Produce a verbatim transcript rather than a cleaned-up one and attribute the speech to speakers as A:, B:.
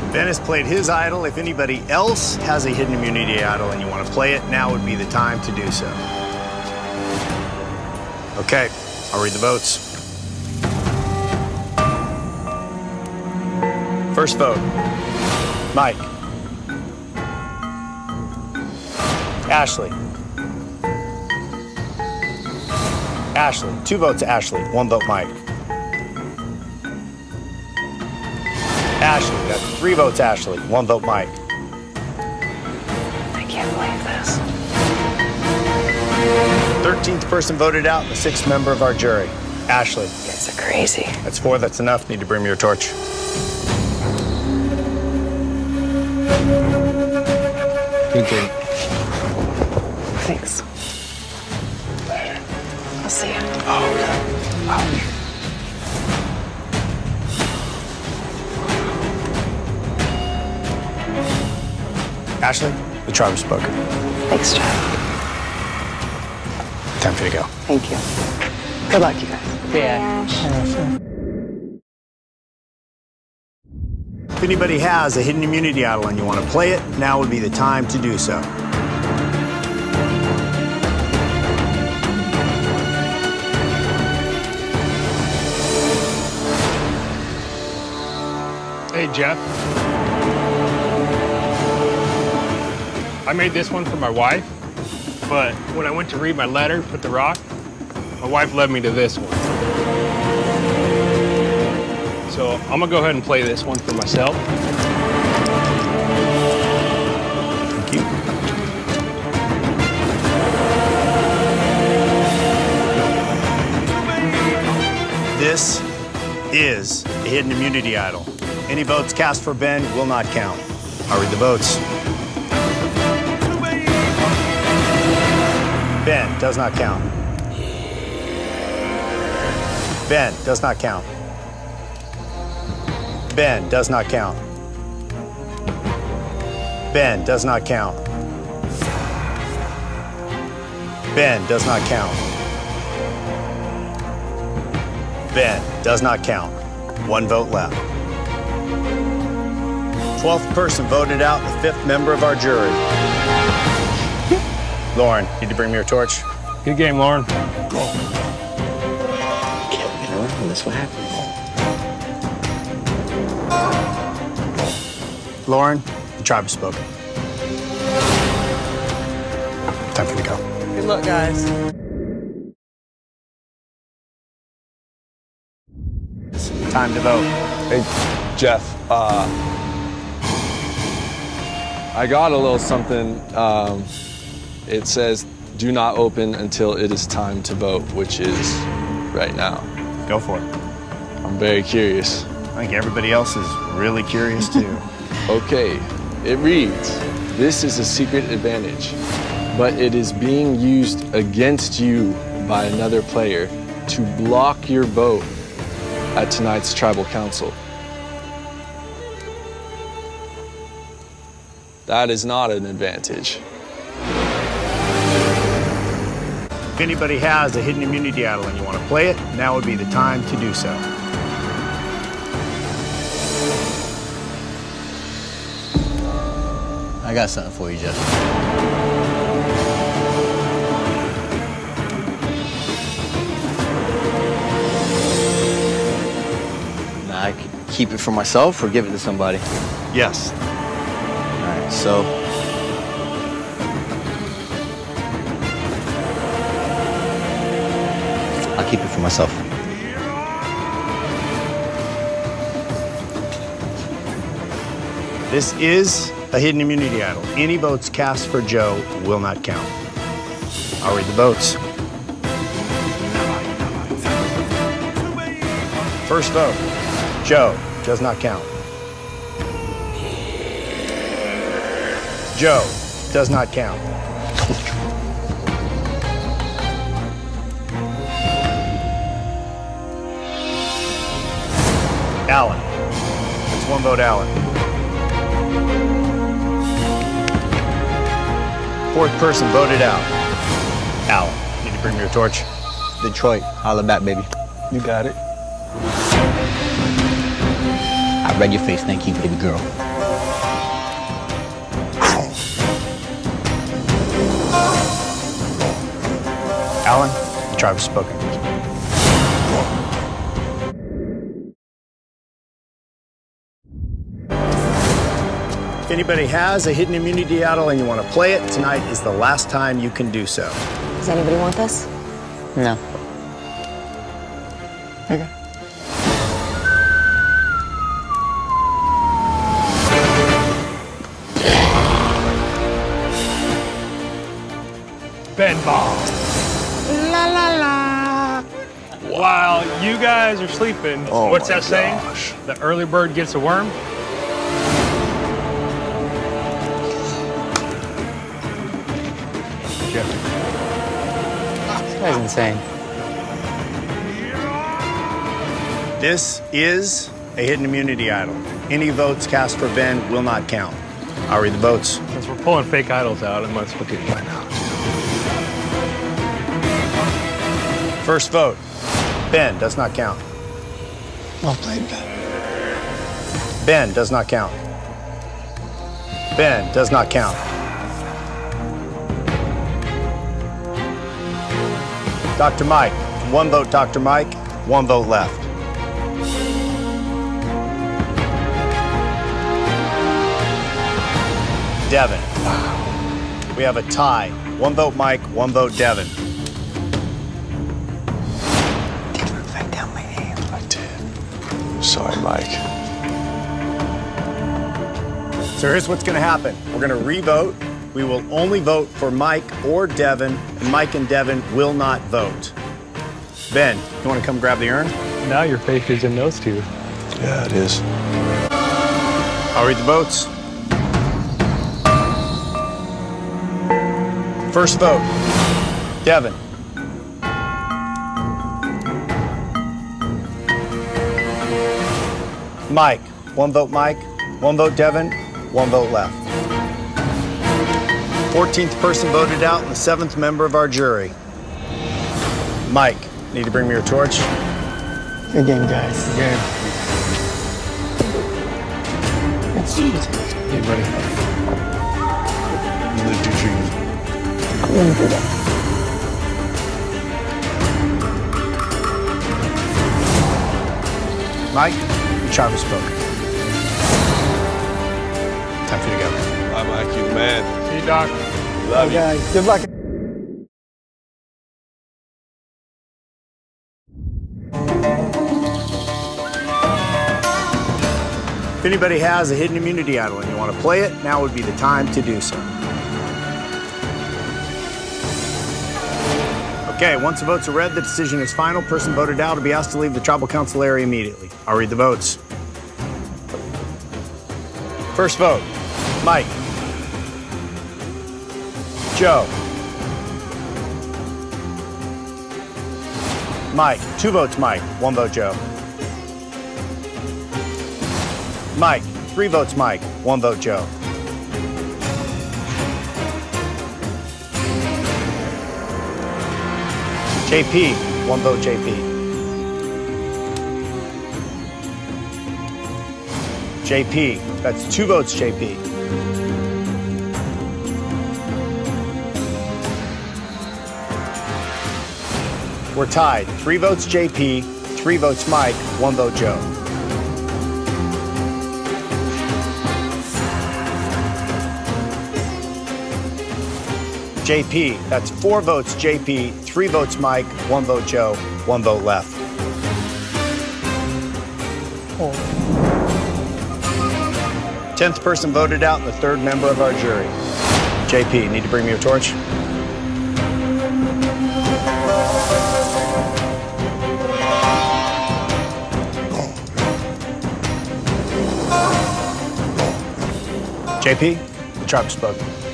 A: Ben has played his idol. If anybody else has a hidden immunity idol and you want to play it, now would be the time to do so. Okay, I'll read the votes. First vote, Mike. Ashley. Ashley. Two votes Ashley, one vote Mike. Ashley, we got three votes Ashley, one vote Mike.
B: I can't believe this.
A: thirteenth person voted out, the sixth member of our jury. Ashley.
B: It's a crazy.
A: That's four, that's enough. Need to bring me your torch.
C: Good game.
B: Thanks. Later. I'll see you.
C: Oh, okay. Oh.
A: Ashley, the tribe has spoken.
B: Thanks, John.
A: Time for you to go.
B: Thank you. Good luck, you guys.
D: Yeah.
A: If anybody has a hidden immunity idol and you want to play it, now would be the time to do so.
E: Hey, Jeff. I made this one for my wife, but when I went to read my letter, put the rock, my wife led me to this one. So I'm gonna go ahead and play this one for myself.
A: Thank you. This is a hidden immunity idol. Any votes cast for Ben will not count. I'll read the votes. Ben does not count. Ben does not count. Ben does not count. Ben does not count. Ben does not count. Ben does not count. One vote left. twelfth person voted out, the fifth member of our jury. Lauren, need to bring me your torch?
E: Good game, Lauren.
D: Can't get around this. What happened?
A: Lauren, the tribe has spoken. Time for you to go.
F: Good luck, guys.
A: Time to vote.
C: Hey, Jeff, uh, I got a little something. Um, it says, do not open until it is time to vote, which is right now.
A: Go for it.
C: I'm very curious.
A: I think everybody else is really curious too.
C: Okay, it reads, this is a secret advantage, but it is being used against you by another player to block your vote at tonight's tribal council. That is not an advantage.
A: If anybody has a hidden immunity idol and you want to play it, now would be the time to do so.
D: I got something for you, Jeff. Now, I could keep it for myself or give it to somebody.
A: Yes.
D: All right, so. I'll keep it for myself.
A: This is a hidden immunity idol. Any votes cast for Joe will not count. I'll read the votes. First vote, Joe does not count. Joe does not count. Alan. That's one vote, Alan. Fourth person voted out. Alan, need to bring me your torch.
D: Detroit, holla back, baby.
C: You got it.
D: I read your face, thank you, baby girl.
A: Alan, the tribe has spoken. If anybody has a hidden immunity idol and you want to play it, tonight is the last time you can do so.
B: Does anybody want this?
D: No.
A: Okay.
E: Ben Ball. La la la. While you guys are sleeping,
C: Oh
E: what's
C: my
E: that saying?
C: gosh.
E: The early bird gets a worm.
D: This guy's insane.
A: This is a hidden immunity idol. Any votes cast for Ben will not count. I'll read the votes.
E: Since we're pulling fake idols out, I must look at you right now.
A: First vote, Ben does not count.
C: Well played, Ben.
A: Ben does not count. Ben does not count. Doctor Mike, one vote Doctor Mike, one vote left. Devin. We have a tie. One vote Mike, one vote Devin.
D: Write down my name.
C: I did. Sorry, Mike.
A: So here's what's gonna happen. We're gonna re-vote. We will only vote for Mike or Devin, and Mike and Devin will not vote. Ben, you wanna come grab the urn?
E: Now your faith is in those two.
C: Yeah, it is.
A: I'll read the votes. First vote, Devin. Mike, one vote Mike, one vote Devin, one vote left. fourteenth person voted out and the seventh member of our jury. Mike, need to bring me your torch?
D: Good game, guys. Good game.
E: Hey, buddy.
C: You lived your dream.
A: Mike, the tribe has spoken. Time for you to go.
C: Bye, Mike. You the man.
E: See you, Doc.
C: Love you.
D: Guys, good luck.
A: If anybody has a hidden immunity idol and you want to play it, now would be the time to do so. Okay, once the votes are read, the decision is final. Person voted out will be asked to leave the tribal council area immediately. I'll read the votes. First vote, Mike. Joe. Mike, two votes Mike, one vote Joe. Mike, three votes Mike, one vote Joe. J P, one vote J P. J P, that's two votes J P. We're tied, three votes J P, three votes Mike, one vote Joe. J P, that's four votes J P, three votes Mike, one vote Joe, one vote left. Tenth person voted out and the third member of our jury. J P, need to bring me a torch? J P, the tribe has spoken.